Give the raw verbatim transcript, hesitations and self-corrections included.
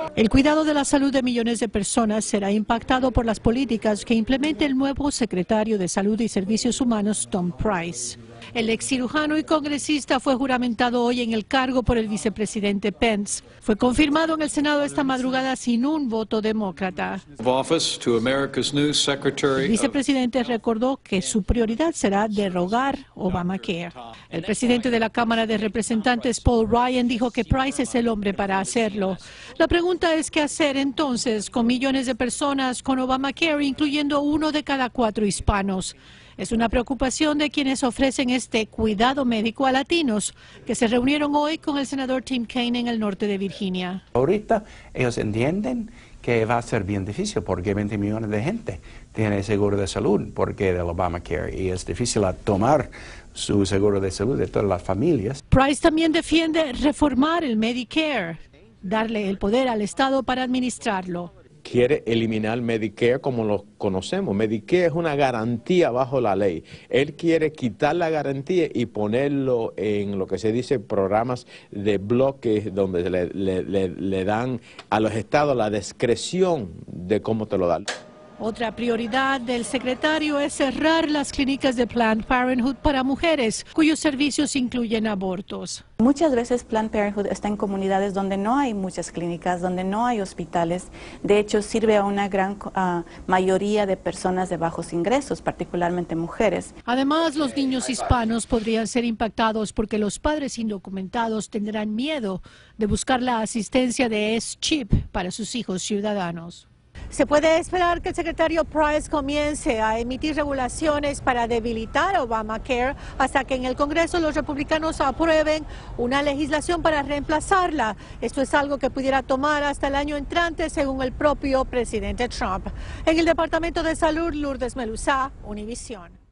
El cuidado de la salud de millones de personas será impactado por las políticas que implemente el nuevo secretario de Salud y Servicios Humanos, Tom Price. El ex cirujano y congresista fue juramentado hoy en el cargo por el vicepresidente Pence. Fue confirmado en el Senado esta madrugada sin un voto demócrata. El vicepresidente recordó que su prioridad será derogar Obamacare. El presidente de la Cámara de Representantes, Paul Ryan, dijo que Price es el hombre para hacerlo. La pregunta es qué hacer entonces con millones de personas con Obamacare, incluyendo uno de cada cuatro hispanos. Es una preocupación de quienes ofrecen este cuidado médico a latinos, que se reunieron hoy con el senador Tim Kaine en el norte de Virginia. Ahorita ellos entienden que va a ser bien difícil porque veinte millones de gente tiene seguro de salud porque del Obamacare y es difícil tomar su seguro de salud de todas las familias. Price también defiende reformar el Medicare, darle el poder al Estado para administrarlo. Quiere eliminar Medicare como lo conocemos. Medicare es una garantía bajo la ley. Él quiere quitar la garantía y ponerlo en lo que se dice programas de bloques donde le, le, le, le dan a los estados la discreción de cómo te lo dan. Otra prioridad del secretario es cerrar las clínicas de Planned Parenthood para mujeres, cuyos servicios incluyen abortos. Muchas veces Planned Parenthood está en comunidades donde no hay muchas clínicas, donde no hay hospitales. De hecho, sirve a una gran uh, mayoría de personas de bajos ingresos, particularmente mujeres. Además, los niños hispanos podrían ser impactados porque los padres indocumentados tendrán miedo de buscar la asistencia de S-Chip para sus hijos ciudadanos. Se puede esperar que el secretario Price comience a emitir regulaciones para debilitar Obamacare hasta que en el Congreso los republicanos aprueben una legislación para reemplazarla. Esto es algo que pudiera tomar hasta el año entrante, según el propio presidente Trump. En el Departamento de Salud, Lourdes Melusá, Univisión.